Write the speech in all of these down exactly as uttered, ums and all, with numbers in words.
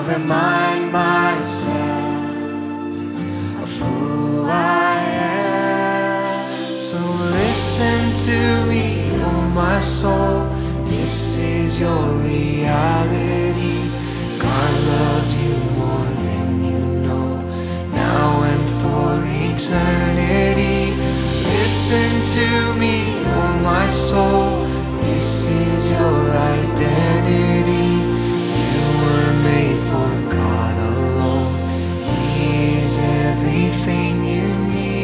I'll remind myself of who I am. So listen to me, oh my soul, this is your reality. God loves you more than you know, now and for eternity. Listen to me, oh my soul, this is your identity. You were made for God alone. He is everything you need.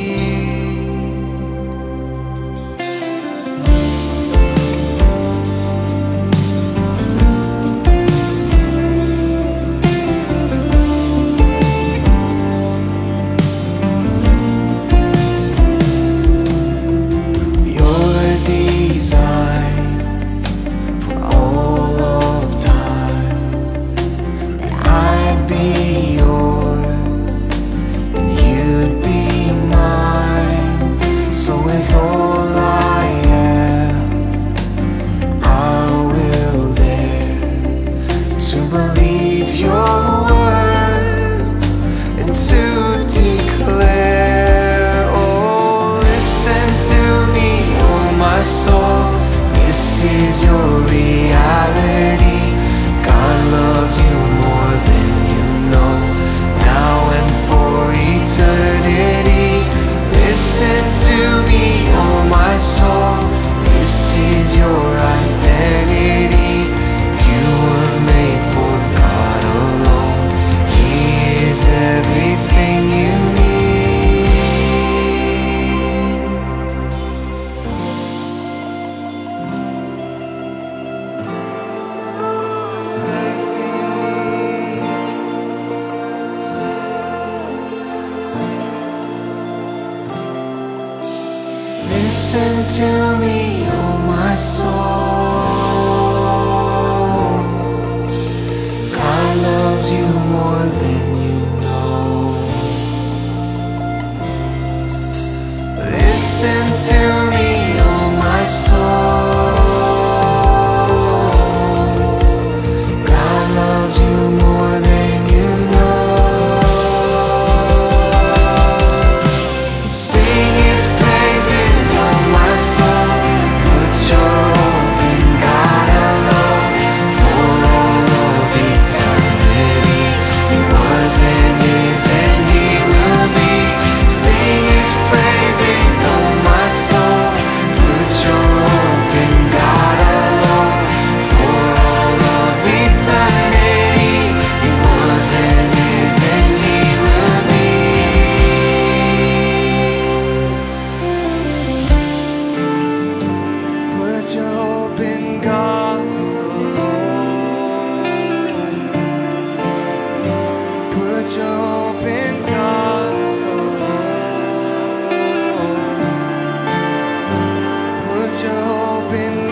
Your design for all of time, that I'd be yours and you'd be mine. So with all I am, I will dare to believe your words and to declare. Oh, listen to me, oh my soul, this is your reality. God loves you more than you know, now and for eternity. Listen to me, oh my soul, this is your identity. You were made for God alone. He is everything you need. Listen to me, oh my soul, God loves you more than you know. Listen to me, oh my soul, God loves you more than you know. Sing his praises, oh my soul, put your hope in God alone. For all of eternity, he was and is and he will be. Sing his praises, oh my soul, put your hope in God alone. For all of eternity, he was and is and he will be. Put your hope in God alone. Put your hope in God alone. Put your hope in